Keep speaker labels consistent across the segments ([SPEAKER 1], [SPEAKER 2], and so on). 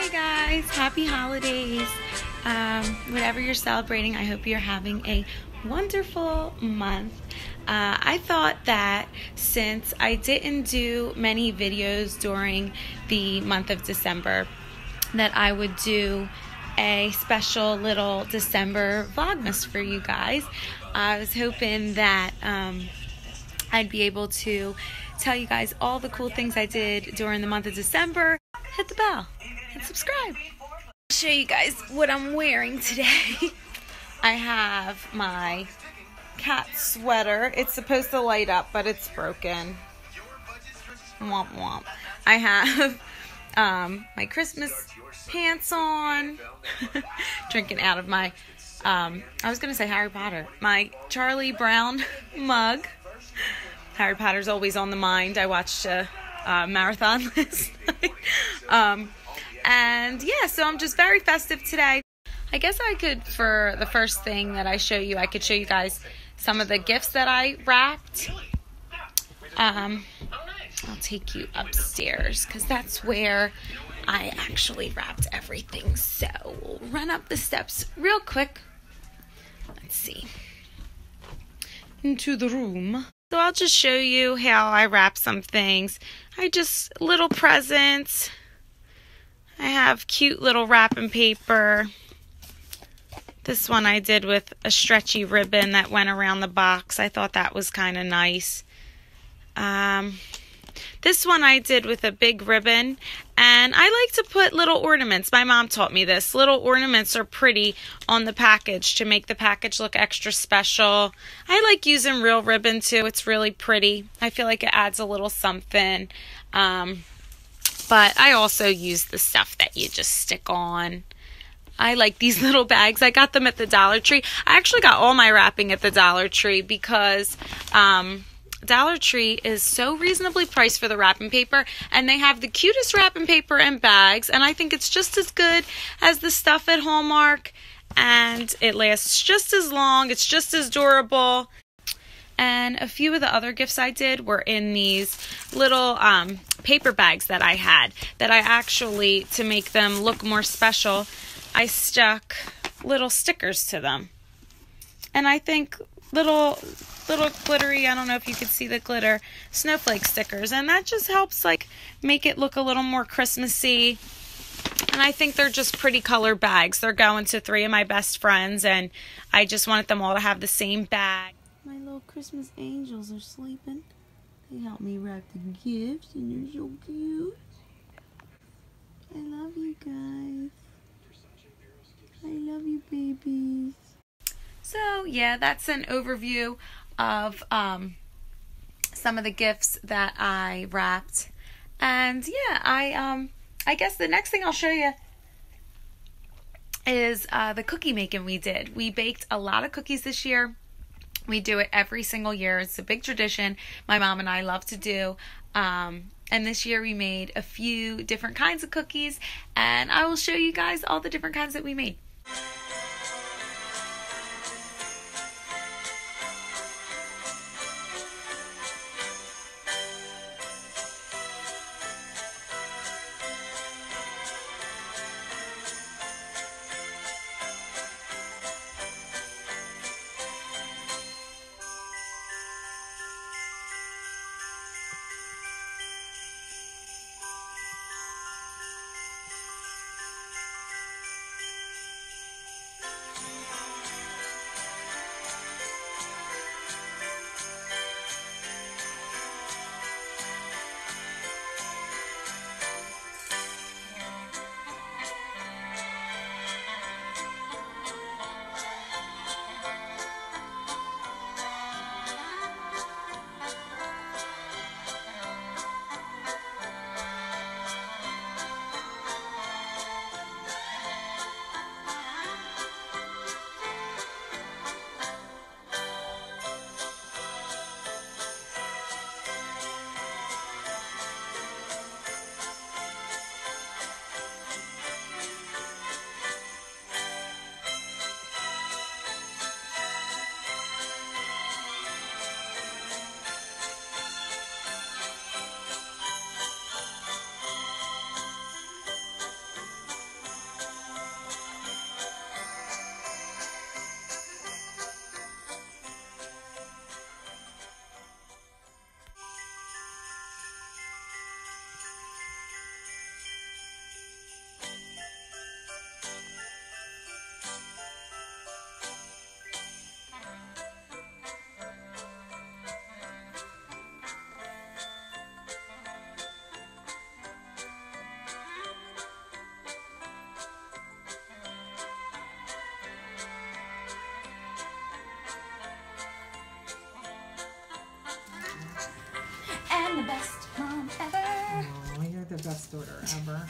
[SPEAKER 1] guys, happy holidays. Whatever you're celebrating, I hope you're having a wonderful month. I thought that since I didn't do many videos during the month of December, that I would do a special little December Vlogmas for you guys. I was hoping that I'd be able to tell you guys all the cool things I did during the month of December. Hit the bell and subscribe. I'll show you guys what I'm wearing today. I have my cat sweater. It's supposed to light up, but it's broken. Womp womp. I have my Christmas pants on. Drinking out of my, I was going to say Harry Potter. My Charlie Brown mug. Harry Potter's always on the mind. I watched a marathon last night. And yeah, so I'm just very festive today. I guess I could, for the first thing that I show you, I could show you guys some of the gifts that I wrapped. I'll take you upstairs because that's where I actually wrapped everything. So we'll run up the steps real quick. Let's see. Into the room. So I'll just show you how I wrap some things. Little presents. I have cute little wrapping paper. This one I did with a stretchy ribbon that went around the box. I thought that was kind of nice. This one I did with a big ribbon, and I like to put little ornaments. My mom taught me this. Little ornaments are pretty on the package to make the package look extra special. I like using real ribbon too. It's really pretty. I feel like it adds a little something. But I also use the stuff that you just stick on. I like these little bags. I got them at the Dollar Tree. I actually got all my wrapping at the Dollar Tree because Dollar Tree is so reasonably priced for the wrapping paper, and they have the cutest wrapping paper and bags, and I think it's just as good as the stuff at Hallmark, and it lasts just as long. It's just as durable. And a few of the other gifts I did were in these little paper bags that I had, that I actually, to make them look more special, I stuck little stickers to them. And I think little glittery, I don't know if you could see the glitter, snowflake stickers. And that just helps like make it look a little more Christmassy. And I think they're just pretty color bags. They're going to 3 of my best friends, and I just wanted them all to have the same bag. My little Christmas angels are sleeping. They help me wrap the gifts, and they're so cute. I love you guys. I love you, babies. So yeah, that's an overview of some of the gifts that I wrapped. And yeah, I guess the next thing I'll show you is the cookie making we did. We baked a lot of cookies this year. We do it every single year. It's a big tradition my mom and I love to do. And this year we made a few different kinds of cookies, and I will show you guys all the different kinds that we made.
[SPEAKER 2] the best daughter ever.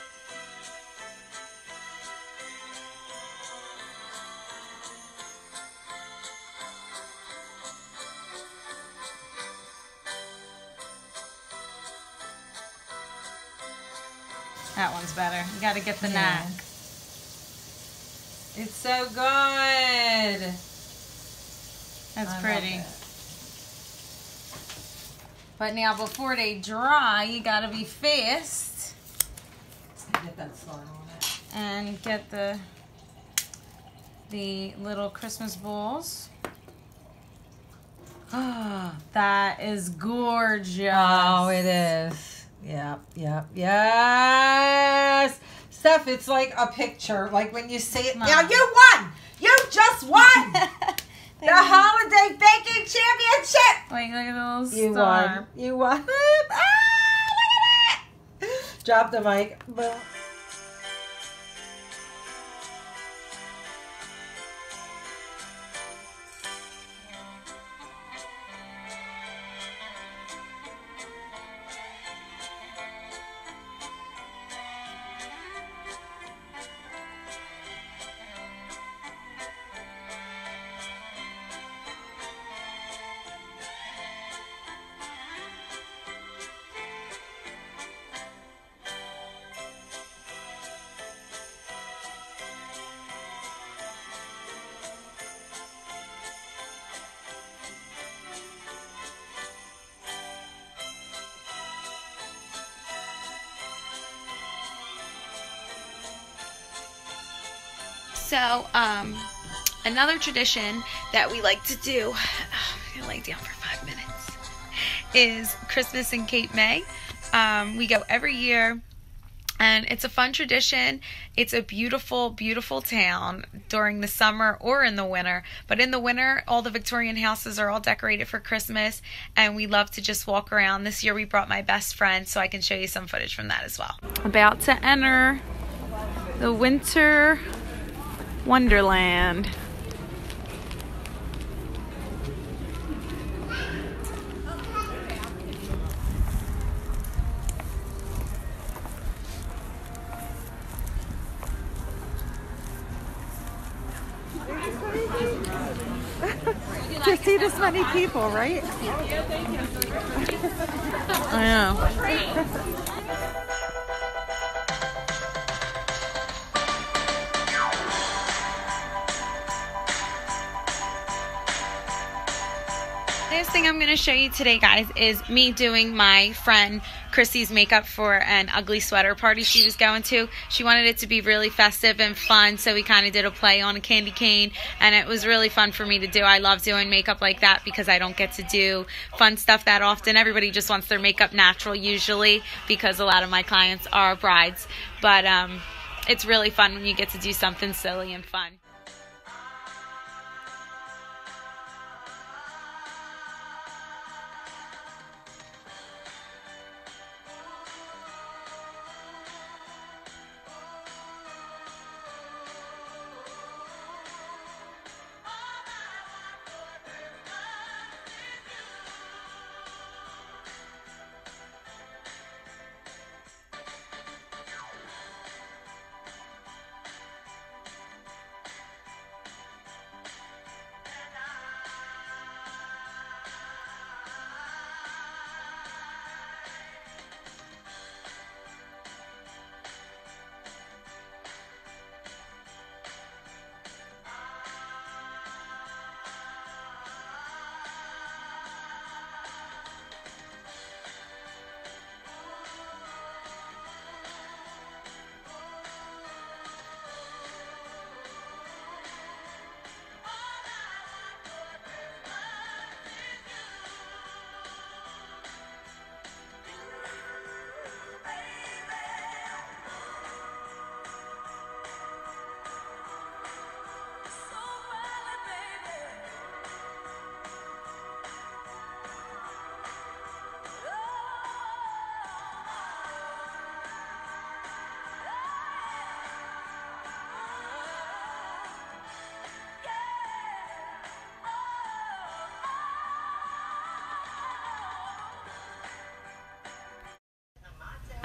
[SPEAKER 1] That one's better. You got to get the knack. It's so good. That's pretty. But now before they dry, you got to be fast.
[SPEAKER 2] Get that slime on it.
[SPEAKER 1] And get the little Christmas balls. Oh, that is gorgeous.
[SPEAKER 2] Oh, it is. Yep, yep, yes. Steph, it's like a picture. Like when you see it. Now you won. You just won. The Holiday Baking Championship.
[SPEAKER 1] Wait, look at those.
[SPEAKER 2] You won. You won. Ah, look at that. Drop the mic. Boom.
[SPEAKER 1] So, another tradition that we like to do, I'm gonna lay down for 5 minutes, is Christmas in Cape May. We go every year, and it's a fun tradition. It's a beautiful, beautiful town during the summer or in the winter. But in the winter, all the Victorian houses are all decorated for Christmas, and we love to just walk around. This year we brought my best friend, so I can show you some footage from that as well. About to enter the winter Wonderland.
[SPEAKER 2] To see this many people, right?
[SPEAKER 1] I know. Last thing I'm going to show you today, guys, is me doing my friend Chrissy's makeup for an ugly sweater party she was going to. She wanted it to be really festive and fun, so we kind of did a play on a candy cane, and it was really fun for me to do. I love doing makeup like that because I don't get to do fun stuff that often. Everybody just wants their makeup natural usually because a lot of my clients are brides, but it's really fun when you get to do something silly and fun.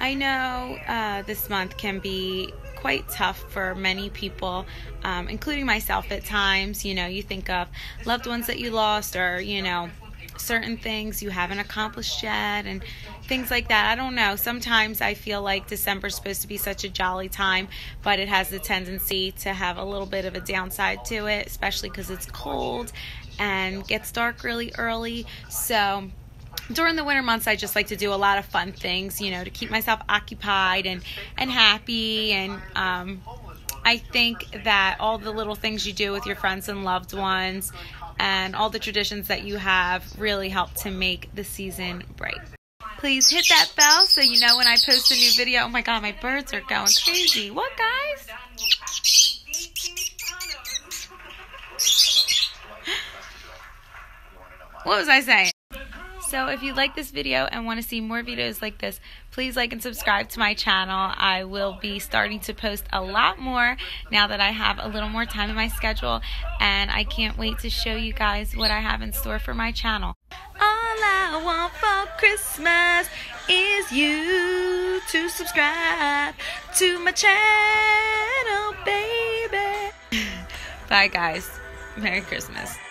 [SPEAKER 1] I know this month can be quite tough for many people, including myself at times. You know, you think of loved ones that you lost, or, you know, certain things you haven't accomplished yet and things like that. I don't know. Sometimes I feel like December's supposed to be such a jolly time, but it has the tendency to have a little bit of a downside to it, especially because it's cold and gets dark really early. So during the winter months, I just like to do a lot of fun things, you know, to keep myself occupied and happy. And I think that all the little things you do with your friends and loved ones and all the traditions that you have really help to make the season bright. Please hit that bell so you know when I post a new video. Oh my God, my birds are going crazy. What, guys? What was I saying? So if you like this video and want to see more videos like this, please like and subscribe to my channel. I will be starting to post a lot more now that I have a little more time in my schedule, and I can't wait to show you guys what I have in store for my channel. All I want for Christmas is you to subscribe to my channel, baby. Bye, guys. Merry Christmas.